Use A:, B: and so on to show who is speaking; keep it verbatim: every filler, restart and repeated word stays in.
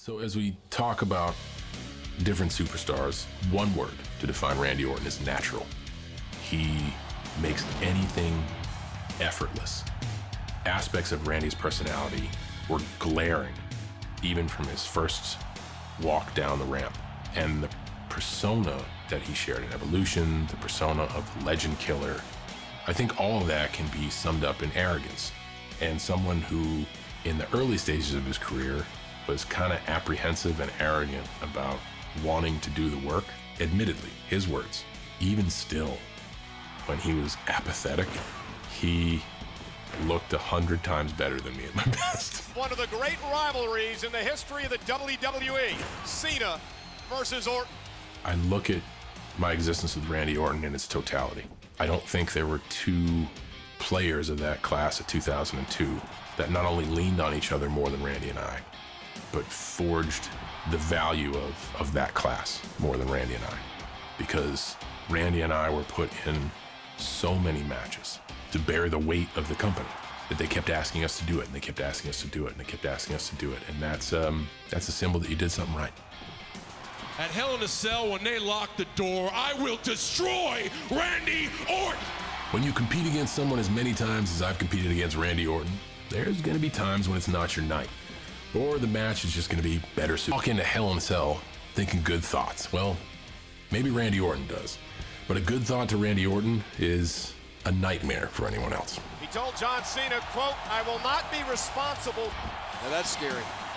A: So as we talk about different superstars, one word to define Randy Orton is natural. He makes anything effortless. Aspects of Randy's personality were glaring, even from his first walk down the ramp. And the persona that he shared in Evolution, the persona of the legend killer, I think all of that can be summed up in arrogance. And someone who, in the early stages of his career, was kind of apprehensive and arrogant about wanting to do the work. Admittedly, his words, even still, when he was apathetic, he looked a hundred times better than me at my best.
B: One of the great rivalries in the history of the W W E, Cena versus Orton.
A: I look at my existence with Randy Orton in its totality. I don't think there were two players of that class of two thousand two that not only leaned on each other more than Randy and I, but forged the value of, of that class more than Randy and I. Because Randy and I were put in so many matches to bear the weight of the company that they kept asking us to do it, and they kept asking us to do it, and they kept asking us to do it. And that's, um, that's a symbol that you did something right.
C: At Hell in a Cell, when they lock the door, I will destroy Randy Orton.
A: When you compete against someone as many times as I've competed against Randy Orton, there's gonna be times when it's not your night. Or the match is just gonna be better suited. Walk into Hell in a Cell thinking good thoughts. Well, maybe Randy Orton does. But a good thought to Randy Orton is a nightmare for anyone else.
B: He told John Cena, quote, "I will not be responsible."
D: Now that's scary.